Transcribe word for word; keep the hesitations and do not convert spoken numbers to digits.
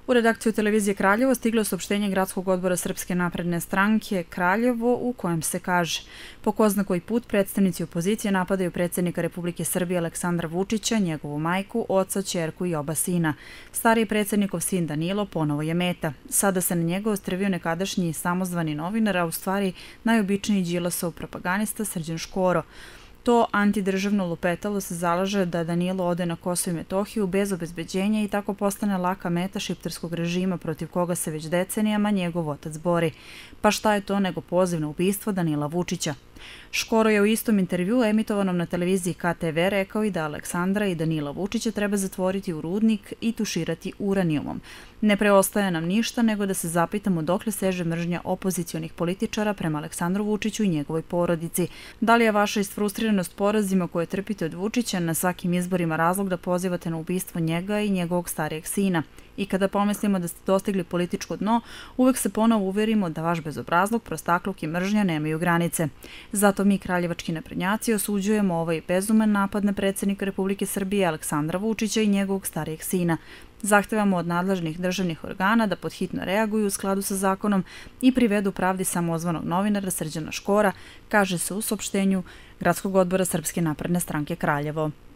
U redakciju televizije Kraljevo stiglo saopštenje Gradskog odbora Srpske napredne stranke Kraljevo u kojem se kaže: po ko zna koji put predstavnici opozicije napadaju predsjednika Republike Srbije Aleksandra Vučića, njegovu majku, oca, ćerku i oba sina. Stariji predsjednikov sin Danilo ponovo je meta. Sada se na njega ostrvio nekadašnji samozvani novinar, a u stvari najobičniji Đilasov propagandista Srđan Škoro. To antidržavno lupetalo se zalaže da Danilo ode na Kosovo i Metohiju bez obezbeđenja i tako postane laka meta šiptarskog režima protiv koga se već decenijama njegov otac bori. Pa šta je to nego poziv na ubistvo Danila Vučića? Škoro je u istom intervju emitovanom na televiziji K T V rekao i da Aleksandra i Danila Vučića treba zatvoriti u rudnik i tuširati uranijumom. Ne preostaje nam ništa nego da se zapitamo dokle seže mržnja opozicionih političara prema Aleksandru Vučiću i njegovoj porodici. Da li je vaša isfrustriranost porazima koje trpite od Vučića na svakim izborima razlog da pozivate na ubistvo njega i njegovog starijeg sina? I kada pomislimo da ste dostigli političko dno, uvek se ponovo uverimo da vaš bezobrazluk, prostakluk i mržnja nemaju granice. Zato mi, kraljevački naprednjaci, osuđujemo ovaj bezuman napad na predsjednika Republike Srbije Aleksandra Vučića i njegovog starijeg sina. Zahtevamo od nadležnih državnih organa da podhitno reaguju u skladu sa zakonom i privedu pravdi samozvanog novinara Srđana Škora, kaže se u saopštenju Gradskog odbora Srpske napredne stranke Kraljevo.